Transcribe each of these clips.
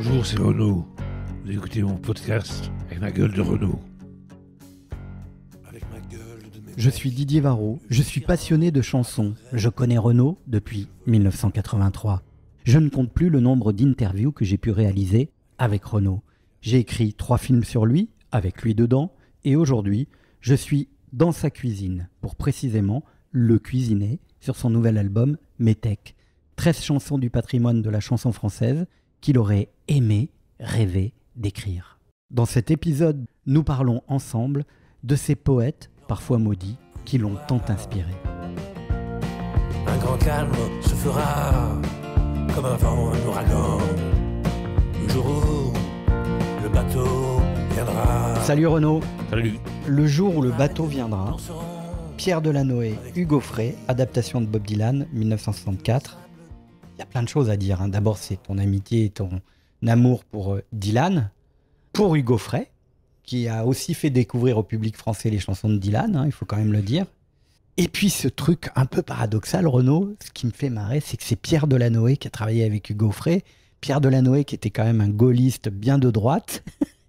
Bonjour, c'est Renaud. Vous écoutez mon podcast avec ma gueule de Renaud. Je suis Didier Varro, je suis passionné de chansons. Je connais Renaud depuis 1983. Je ne compte plus le nombre d'interviews que j'ai pu réaliser avec Renaud. J'ai écrit 3 films sur lui, avec lui dedans, et aujourd'hui, je suis dans sa cuisine, pour précisément le cuisiner sur son nouvel album Métèque. 13 chansons du patrimoine de la chanson française qu'il aurait aimé, rêvé d'écrire. Dans cet épisode, nous parlons ensemble de ces poètes, parfois maudits, qui l'ont tant inspiré. Un grand calme se fera, comme avant un ouragan, le jour où le bateau viendra. Salut Renaud. Salut. Le jour où le bateau viendra, Pierre Delanoë, Hugo Frey, adaptation de Bob Dylan, 1964. Il y a plein de choses à dire, hein. D'abord, c'est ton amitié et ton amour pour Dylan, pour Hugo Frey, qui a aussi fait découvrir au public français les chansons de Dylan, hein, il faut quand même le dire. Et puis ce truc un peu paradoxal, Renaud, ce qui me fait marrer, c'est que c'est Pierre Delanoë qui a travaillé avec Hugo Frey. Pierre Delanoë qui était quand même un gaulliste bien de droite,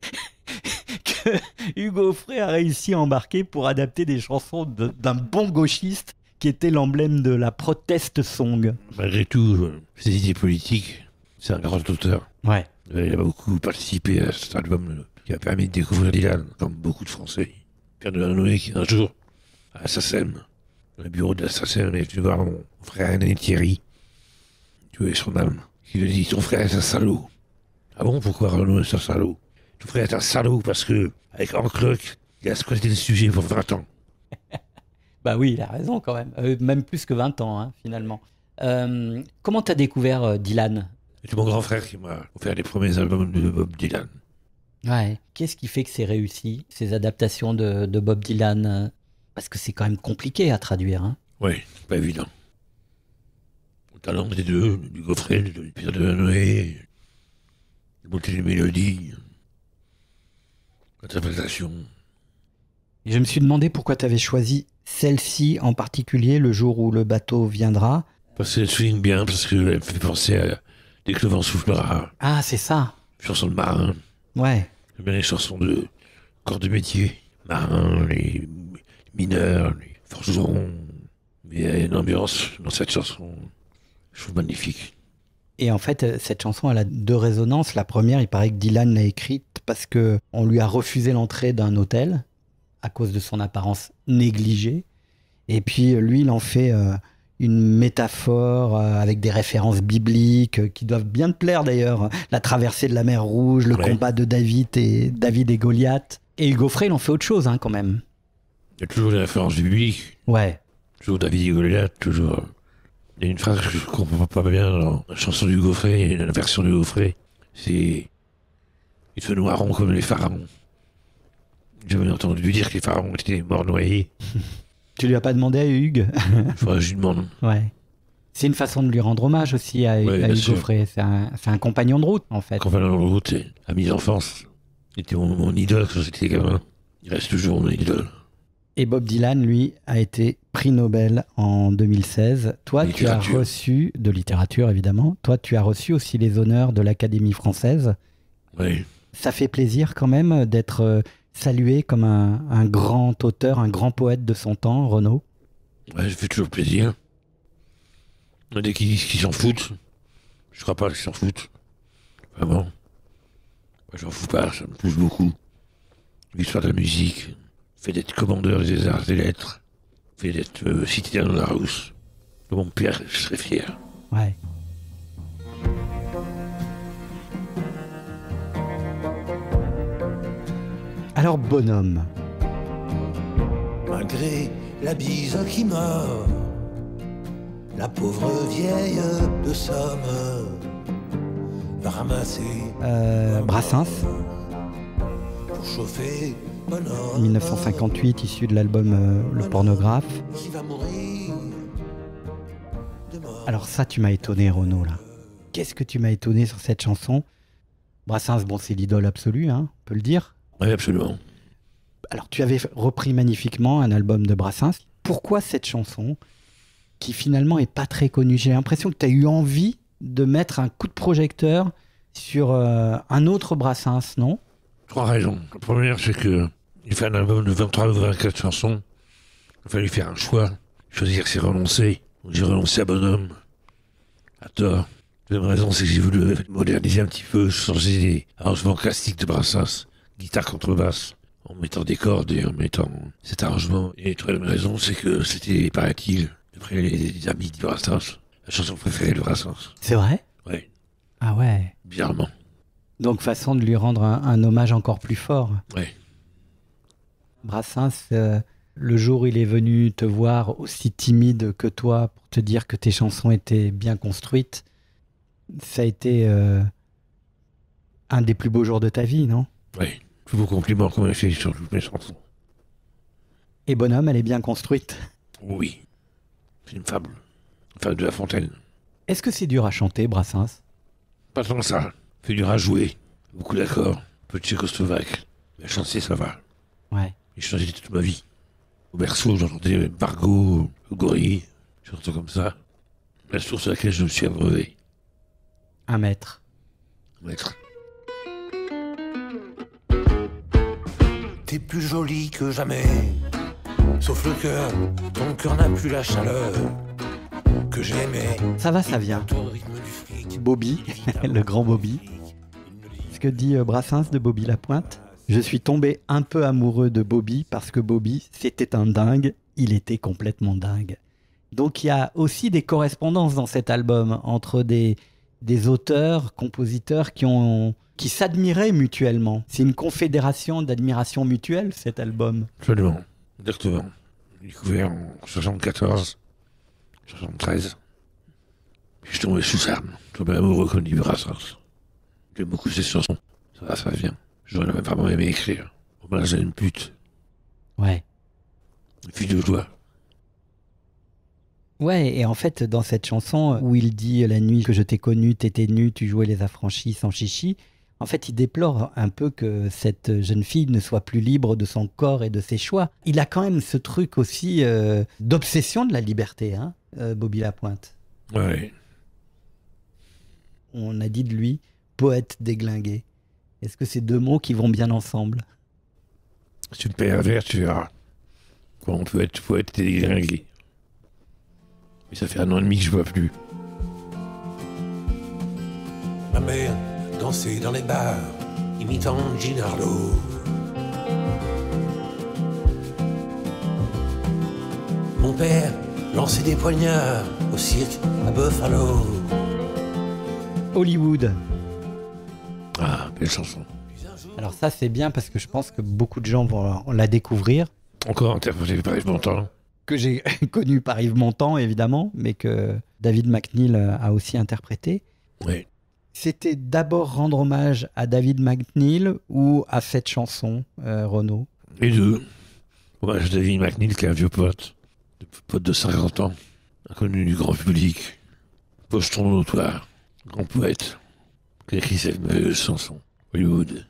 que Hugo Frey a réussi à embarquer pour adapter des chansons d'un bon gauchiste qui était l'emblème de la protest song. Malgré tout, ses idées politiques, c'est un grand auteur. Ouais. Il a beaucoup participé à cet album qui a permis de découvrir Dylan, comme beaucoup de Français. Pierre Delanoë qui un jour, à Sassem, dans le bureau de la Sassem, est venu voir mon frère aîné Thierry, Dieu ait son âme, qui lui dit « Ton frère est un salaud ». Ah bon, pourquoi Renaud est un salaud? Ton frère est un salaud parce que, avec Ancloc, il a squatté le sujet pour 20 ans. Bah oui, il a raison quand même. Même plus que 20 ans, hein, finalement. Comment t'as découvert Dylan? C'est mon grand frère qui m'a offert les premiers albums de Bob Dylan. Ouais. Qu'est-ce qui fait que c'est réussi, ces adaptations de Bob Dylan? Parce que c'est quand même compliqué à traduire. Hein. Oui, c'est pas évident. Le talent des deux, du Gaufret, de Pierre Delanoë, la beauté des mélodies, l'interprétation. Et je me suis demandé pourquoi t'avais choisi celle-ci en particulier, Le jour où le bateau viendra. Parce qu'elle souligne bien, parce qu'elle me fait penser à Dès que le vent soufflera. Ah, c'est ça. Chanson de marin. Ouais. J'aime bien les chansons de corps de métier. Marins, les mineurs, les forgerons. Mais il y a une ambiance dans cette chanson, je trouve magnifique. Et en fait, cette chanson, elle a 2 résonances. La première, il paraît que Dylan l'a écrite parce qu'on lui a refusé l'entrée d'un hôtel à cause de son apparence négligée. Et puis, lui, il en fait une métaphore avec des références bibliques qui doivent bien te plaire d'ailleurs. La traversée de la mer Rouge, le combat de David et Goliath. Et Hugo Frey, il en fait autre chose hein, quand même. Il y a toujours des références bibliques. Ouais. Toujours David et Goliath, toujours. Il y a une phrase que je comprends pas bien dans la chanson du Gaufret, la version du Gaufret. C'est « Il se noieront comme les pharaons ». J'avais entendu dire que les pharaons étaient morts noyés. Tu lui as pas demandé à Hugues? Il faudrait que je lui demande. Ouais. C'est une façon de lui rendre hommage aussi à Hugo Frey. C'est un compagnon de route, en fait. Compagnon de route, c'est ami d'enfance. Il était mon idole quand j'étais gamin. Il reste toujours mon idole. Et Bob Dylan, lui, a été prix Nobel en 2016. Toi, tu as reçu, de littérature évidemment, toi, tu as reçu aussi les honneurs de l'Académie française. Oui. Ça fait plaisir quand même d'être salué comme un grand auteur, un grand poète de son temps, Renaud. Ouais, ça fait toujours plaisir. Dès qu'ils disent qu'ils s'en foutent, je crois pas qu'ils s'en foutent. Vraiment. Moi, j'en fous pas, ça me touche beaucoup. L'histoire de la musique, le fait d'être commandeur des arts et lettres, le fait d'être citoyen de la Rousse. De mon père, je serais fier. Ouais. Alors, bonhomme. Malgré la bise qui meurt, la pauvre vieille de Somme va ramasser Brassens. Pour chauffer bonhomme. 1958, issu de l'album Le Pornographe. Qui va mourir de mort. Alors ça, tu m'as étonné, Renaud, là. Qu'est-ce que tu m'as étonné sur cette chanson? Brassens, bon, c'est l'idole absolue, hein, on peut le dire. Oui, absolument. Alors, tu avais repris magnifiquement un album de Brassens. Pourquoi cette chanson, qui finalement est pas très connue? J'ai l'impression que tu as eu envie de mettre un coup de projecteur sur un autre Brassens, non? 3 raisons. La première, c'est que il fait un album de 23 ou 24 chansons. Il a fallu faire un choix. Choisir, c'est renoncer. J'ai renoncé à Bonhomme. À tort. La deuxième raison, c'est que j'ai voulu moderniser un petit peu, changer les arrangements classiques de Brassens. Guitare contrebasse. En mettant des cordes et en mettant cet arrangement. Et la troisième raison, c'est que c'était, paraît-il, d'après les amis de Brassens, la chanson préférée de Brassens. C'est vrai? Ouais, Ah ouais. bizarrement. Donc façon de lui rendre un hommage encore plus fort. Ouais. Brassens, le jour où il est venu te voir aussi timide que toi pour te dire que tes chansons étaient bien construites, ça a été un des plus beaux jours de ta vie, non? Ouais. Plus beau compliment qu'on m'a fait sur toutes mes chansons. Et Bonhomme, elle est bien construite. Oui. C'est une fable. Une fable de La Fontaine. Est-ce que c'est dur à chanter, Brassens? Pas tant que ça. Fait dur à jouer. Beaucoup d'accords. Un peu de tchécoslovaque. Mais chanter, ça va. Ouais. J'ai chanté toute ma vie. Au berceau, j'entendais Margot, le gorille, chantant comme ça. La source à laquelle je me suis abreuvé. Un maître. Maître. T'es plus jolie que jamais. Sauf le cœur, ton cœur n'a plus la chaleur que j'aimais. Ça va, ça vient. Au rythme du fric. Bobby, le grand Bobby. Ce que dit Brassens de Bobby Lapointe. Je suis tombé un peu amoureux de Bobby parce que Bobby, c'était un dingue. Il était complètement dingue. Donc il y a aussi des correspondances dans cet album entre des auteurs, compositeurs qui s'admiraient mutuellement. C'est une confédération d'admiration mutuelle, cet album. Absolument. Exactement. Découvert en 74, 73. Puis je suis tombé sous arme. Je suis tombé amoureux comme dit Brassens. J'aime beaucoup ces chansons. Ça va, ça vient. J'aurais même vraiment aimé écrire. Au moins, j'ai une pute. Ouais. Une fille de joie. Ouais, et en fait, dans cette chanson où il dit « La nuit que je t'ai connue, t'étais nue, tu jouais les affranchis sans chichi », en fait, il déplore un peu que cette jeune fille ne soit plus libre de son corps et de ses choix. Il a quand même ce truc aussi d'obsession de la liberté, hein, Bobby Lapointe. Ouais. On a dit de lui « poète déglingué ». Est-ce que c'est deux mots qui vont bien ensemble? Si tu te payes un verre, tu verras. Comment on peut être poète et déglingué. Mais ça fait 1 an et demi que je vois plus. Ma mère dansait dans les bars, imitant Ginarlo. Mon père lançait des poignards au cirque à Buffalo. Hollywood. Ah, belle chanson. Alors ça, c'est bien parce que je pense que beaucoup de gens vont la découvrir. Encore interprété par Yves Montand. Que j'ai connu par Yves Montand, évidemment, mais que David McNeil a aussi interprété. Oui. C'était d'abord rendre hommage à David McNeil ou à cette chanson, Renaud? Les deux. Hommage à David McNeil, qui est un vieux pote de 50 ans, inconnu du grand public, pocheton notoire, grand poète, qui a écrit cette merveilleuse chanson, Hollywood.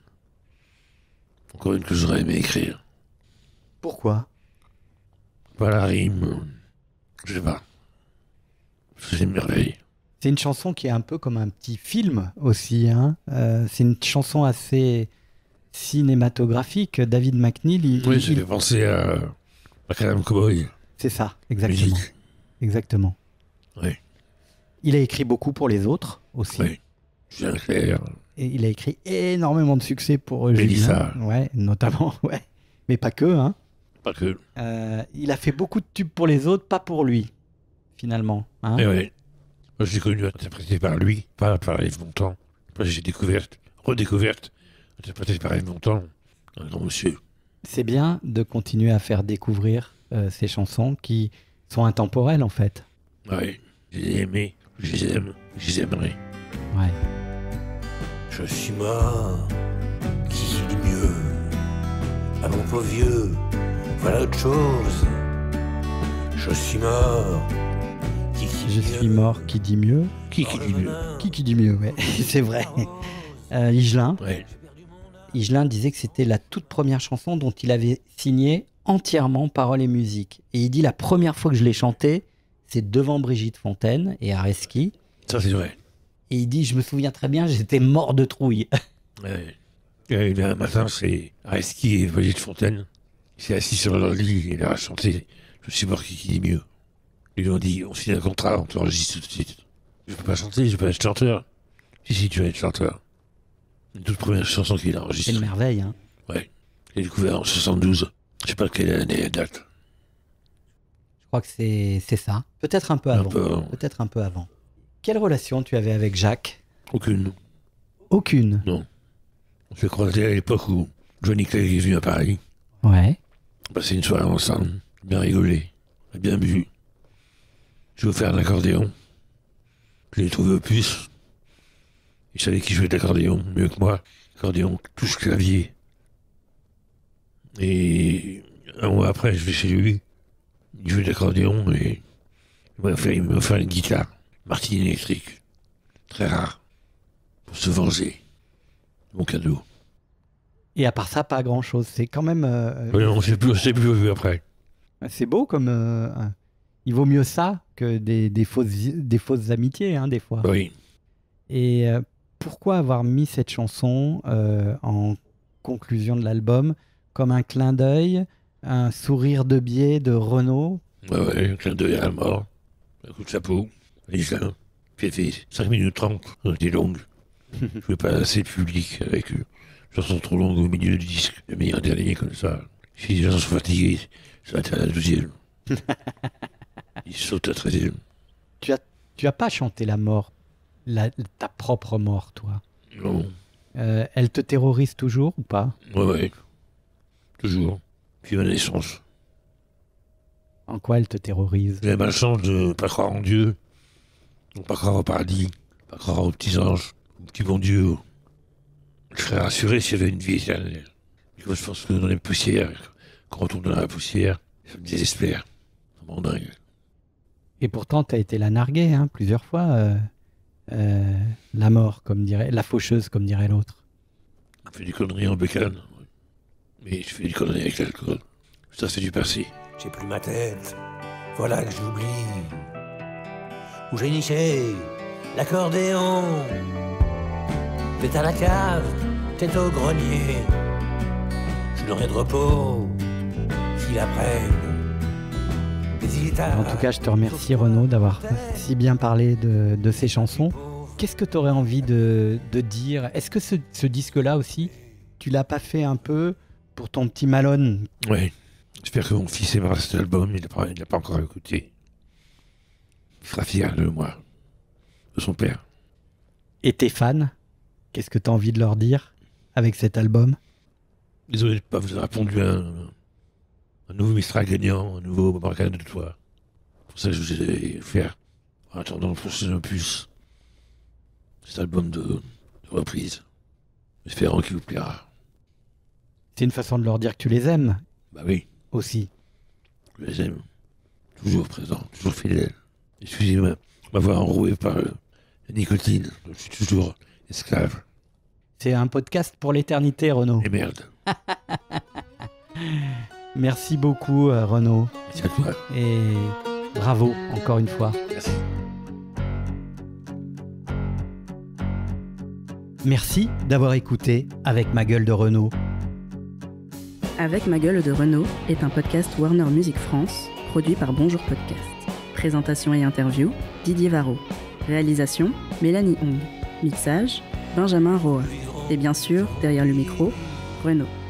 Encore une que j'aurais aimé écrire. Pourquoi? Pas la rime, je sais pas. C'est une merveille. C'est une chanson qui est un peu comme un petit film aussi, hein. C'est une chanson assez cinématographique. David McNeil, Oui, ça fait penser à Macadam Cowboy. c'est ça, exactement. Musique. Exactement. Oui, Il a écrit beaucoup pour les autres aussi. oui. Julien Clerc. Et il a écrit énormément de succès pour Mélissa. Julien. Ouais, notamment, ouais. Mais pas que, hein. Pas que. Il a fait beaucoup de tubes pour les autres, pas pour lui, finalement. Hein. Mais oui. Moi, je l'ai connu interprété par lui, pas par Yves Montand. Après, j'ai redécouverte, interprété par Yves Montand, un grand monsieur. C'est bien de continuer à faire découvrir ces chansons qui sont intemporelles, en fait. Oui, je les ai aimés, je les aime, je les aimerai. Ouais. Je suis mort, qui dit mieux? Ah mon pauvre vieux, voilà autre chose. Je suis mort, qui Je suis mort, qui dit mieux? Qui dit mieux? Qui dit mieux, ouais. C'est vrai. Higelin. Ouais. Higelin disait que c'était la toute première chanson dont il avait signé entièrement paroles et musique. Et il dit la première fois que je l'ai chantée, c'est devant Brigitte Fontaine et Areski. Ça, c'est vrai. Et il dit, je me souviens très bien, j'étais mort de trouille. Ouais. Et un matin, c'est Areski et Brigitte Fontaine. Il s'est assis sur leur lit et il a chanté Je suis mort qui dit mieux. Ils lui ont dit on signe un contrat, on t'enregistre tout de suite. Je peux pas chanter, je peux pas être chanteur. Si, tu vas être chanteur. Une toute première chanson qu'il a C'est enregistrée. une merveille. Hein. Ouais. Il a découvert en 72. Je sais pas quelle année elle date. Je crois que c'est ça. Peut-être un peu Un avant. peu avant. Peut-être un peu avant. Quelle relation tu avais avec Jacques? Aucune. Aucune. Non. On s'est croisés à l'époque où Johnny Clegg est venu à Paris. Ouais. On a passé une soirée ensemble. Bien rigolé. On a bien bu. J'ai offert un accordéon. Je l'ai trouvé au puce. Il savait qui jouait de l'accordéon mieux que moi. Accordéon, touche clavier. Et un mois après, je vais chez lui. Il jouait de l'accordéon et il m'a offert une guitare. Martine électrique. Très rare. Pour se venger. Mon cadeau. Et à part ça, pas grand-chose. C'est quand même... On s'est plus vu après. c'est beau comme... il vaut mieux ça que des fausses amitiés, hein, des fois. Oui. Et pourquoi avoir mis cette chanson en conclusion de l'album comme un clin d'œil, un sourire de biais de Renaud? Ouais, un clin d'œil à la mort. Un coup de chapeau. Lisa. Puis elle fait 5 minutes 30. On était longue. Je ne pouvais pas assez de public avec eux. Chanson trop longue au milieu du disque. J'ai mis un dernier comme ça. Si les gens sont fatigués, ça va être à la 12e. Ils sautent à la 13e. Tu as pas chanté la mort, ta propre mort, toi. Non. Elle te terrorise toujours ou pas? Ouais. Toujours. Puis ma naissance. En quoi elle te terrorise? J'ai la malchance de ne pas croire en Dieu. De ne pas croire au paradis. Pas croire aux petits anges. Au petit bon Dieu. Je serais rassuré s'il y avait une vie éternelle. Mais comme je pense que dans les poussières, quand on retourne dans la poussière, ça me désespère. Ça me rend dingue. Et pourtant, tu as été la narguée, hein, plusieurs fois. La mort, comme dirait... La faucheuse, comme dirait l'autre. Je fais des conneries en bécane. Mais je fais des conneries avec l'alcool. Ça, c'est du passé. J'ai plus ma tête, voilà que j'oublie. Où j'ai niché l'accordéon. T'es à la cave, t'es au grenier. Je n'aurai de repos s'il apprenne. En tout cas, je te remercie, Renaud, d'avoir si bien parlé de ces chansons. Qu'est-ce que tu aurais envie de dire? Est-ce que ce disque-là aussi, tu l'as pas fait un peu pour ton petit Malone? Ouais. J'espère que mon fils aimera cet album. Il n'a pas encore écouté. Il sera fier de moi. De son père. Et tes fans, qu'est-ce que tu as envie de leur dire avec cet album? Désolé de ne pas vous avoir répondu à un nouveau Mistral gagnant, un nouveau Morgane de toi. Pour ça que je vous ai faire, en attendant le prochain opus, cet album de reprise, espérant qu'il vous plaira. C'est une façon de leur dire que tu les aimes Bah oui, aussi. je les aime. Toujours présent, toujours fidèle. Excusez-moi de m'avoir enroué par la nicotine. Je suis toujours esclave. C'est un podcast pour l'éternité, Renaud. Et merde. Merci beaucoup, Renaud. Merci à toi. Et bravo, encore une fois. Merci. Merci d'avoir écouté Avec ma gueule de Renaud. Avec ma gueule de Renaud est un podcast Warner Music France, produit par Bonjour Podcast. Présentation et interview, Didier Varro. Réalisation, Mélanie Hong. Mixage, Benjamin Roa. Et bien sûr, derrière le micro, Renaud.